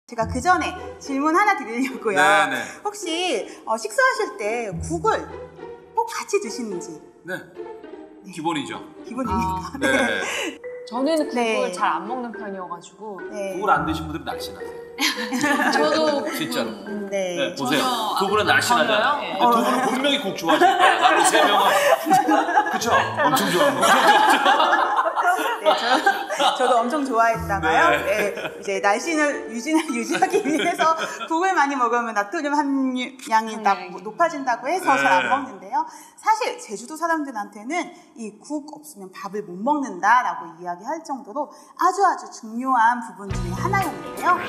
제가 그 전에 질문 하나 드리려고요. 네네. 혹시 식사하실 때 국을 꼭 같이 드시는지? 네. 기본이죠. 기본입니까? 네. 저는 국을 네. 잘 안 먹는 편이어가지고. 네. 국을 안 드신 분들은 날씬하세요. 저도 진짜로. 네. 네, 보세요. 전혀 두 분은 날씬하잖아요. 네. 근데 두 분은 분명히 국 좋아하실 거예요. 나머지 세 명은 그쵸? 엄청 좋아하는 거죠. 네, 저도 엄청 좋아했다가요. 네. 네, 이제 날씬을 유지하기 위해서 국을 많이 먹으면 나트륨 함량이 높아진다고 해서 네. 잘 안 먹는데요. 사실 제주도 사람들한테는 이 국 없으면 밥을 못 먹는다라고 이야기할 정도로 아주 중요한 부분 중에 하나였는데요.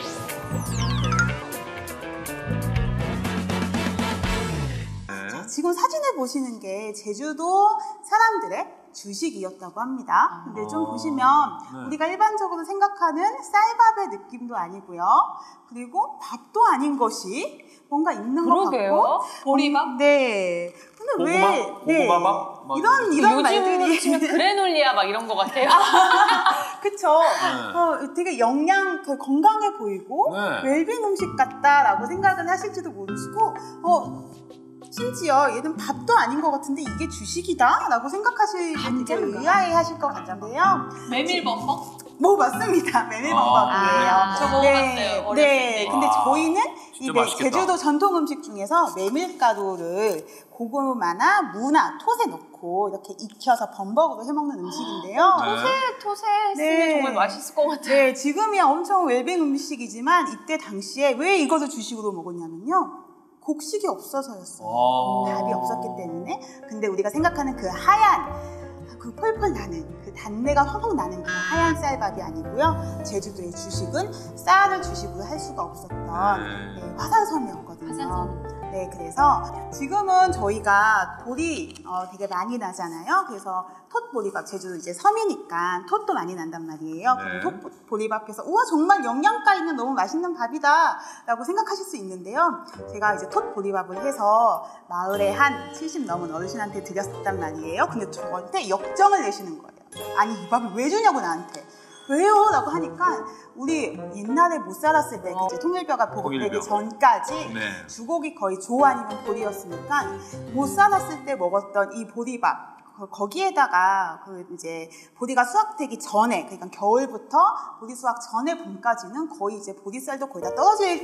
자, 지금 사진을 보시는 게 제주도 사람들의 주식이었다고 합니다. 근데 좀 보시면 네. 우리가 일반적으로 생각하는 쌀밥의 느낌도 아니고요. 그리고 밥도 아닌 것이 뭔가 있는 것 그러게요. 같고. 보리밥? 네. 근데 왜 고구마밥? 막 이런 요즘으로 말들이 치면 그래놀리아 막 이런 거 같아요. 그쵸? 네. 되게 건강해 보이고 네. 웰빙 음식 같다라고 생각을 하실지도 모르시고 심지어 얘는 밥도 아닌 것 같은데 이게 주식이다? 라고 생각하실 때 되게 의아해하실 것 같은데요. 메밀범벅? 뭐 맞습니다. 메밀범벅이에요. 저 먹어봤어요. 어렸을 네. 때. 근데 저희는 진짜 이 맛있겠다. 제주도 전통 음식 중에서 메밀가루를 고구마나 무나 톳에 넣고 이렇게 익혀서 범벅으로 해먹는 음식인데요. 토세 했으면 정말 맛있을 것 같아요. 네, 지금이야 엄청 웰빙 음식이지만 이때 당시에 왜 이것을 주식으로 먹었냐면요. 곡식이 없어서였어요. 밥이 없었기 때문에. 근데 우리가 생각하는 그 하얀 그 펄펄 나는 그 단내가 확확 나는 그 하얀 쌀밥이 아니고요. 제주도의 주식은 쌀을 주식으로 할 수가 없었던 화산섬이었거든요. 화산섬. 네, 그래서 지금은 저희가 돌이 되게 많이 나잖아요. 그래서 톳보리밥, 제주도 이제 섬이니까 톳도 많이 난단 말이에요. 네. 그럼 톳보리밥께서 우와 정말 영양가 있는 너무 맛있는 밥이다 라고 생각하실 수 있는데요. 제가 이제 톳보리밥을 해서 마을에 한 70 넘은 어르신한테 드렸단 말이에요. 근데 저한테 역정을 내시는 거예요. 아니 이 밥을 왜 주냐고 나한테. 왜요? 라고 하니까 우리 옛날에 못 살았을 때 이제 통일벼가 보급되기 전까지 네. 주곡이 거의 조 아니면 보리였으니까 못 살았을 때 먹었던 이 보리밥 거기에다가 이제 보리가 수확되기 전에 그러니까 겨울부터 보리 수확 전에 봄까지는 거의 이제 보리쌀도 거의 다 떨어질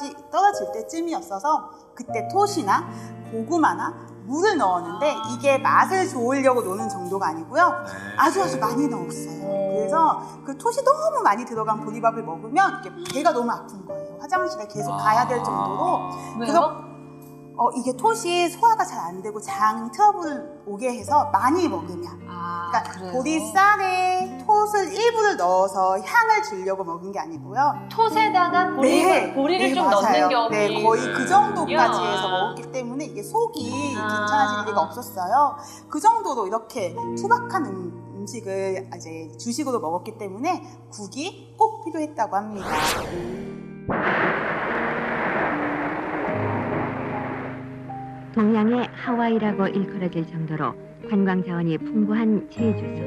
때쯤이었어서 그때 톳이나 고구마나 물을 넣었는데 이게 맛을 좋으려고 넣는 정도가 아니고요. 아주 많이 넣었어요. 그래서 그 톳이 너무 많이 들어간 보리밥을 먹으면 이게 배가 너무 아픈 거예요. 화장실에 계속 가야 될 정도로. 왜요? 이게 톳이 소화가 잘 안 되고 장 트러블 오게 해서 많이 먹으면. 그러니까 그래요? 보리쌀에 톳을 일부를 넣어서 향을 주려고 먹은 게 아니고요. 톳에다가 보리를 좀 맞아요. 넣는 경우이 네, 거의 그 정도까지 야. 해서 먹었기 때문에 이게 속이 괜찮아질 리가 없었어요. 그 정도로 이렇게 투박한 음식을 이제 주식으로 먹었기 때문에 국이 꼭 필요했다고 합니다. 동양의 하와이라고 일컬어질 정도로 관광 자원이 풍부한 제주도.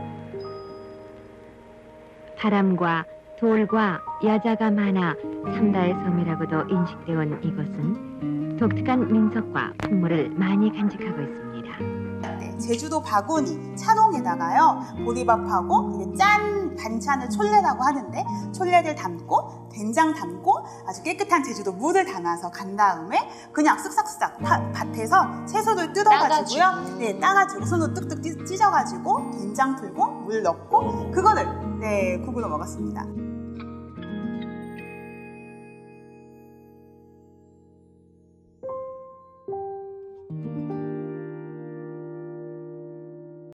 바람과 돌과 여자가 많아 삼다의 섬이라고도 인식되어 온 이곳은 독특한 민속과 풍물을 많이 간직하고 있습니다. 네, 제주도 바구니, 차롱에다가요 보리밥하고 이게 짠 반찬을 촐레라고 하는데 촐레를 담고 된장 담고 아주 깨끗한 제주도 물을 담아서 간 다음에 그냥 쓱싹쓱싹 밭에서 채소를 뜯어가지고요. 네, 따가지고 손으로 뚝뚝 찢어가지고 된장 풀고 물 넣고 그거를 국으로 먹었습니다.